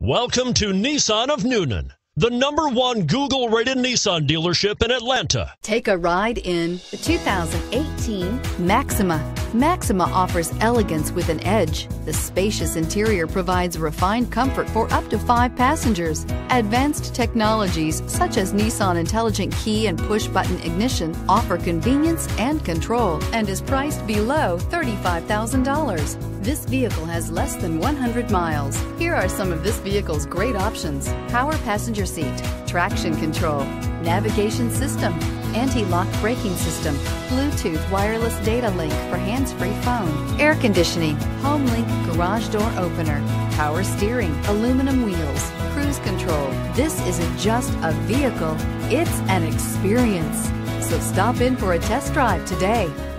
Welcome to Nissan of Newnan, the #1 Google-rated Nissan dealership in Atlanta. Take a ride in the 2018 Maxima. Maxima offers elegance with an edge. The spacious interior provides refined comfort for up to 5 passengers. Advanced technologies such as Nissan Intelligent Key and push-button ignition offer convenience and control and is priced below $35,000. This vehicle has less than 100 miles. Here are some of this vehicle's great options: power passenger seat, traction control, navigation system, anti-lock braking system, Bluetooth wireless data link for hands-free phone, air conditioning, home link garage door opener, power steering, aluminum wheels, cruise control. This isn't just a vehicle, it's an experience. So stop in for a test drive today.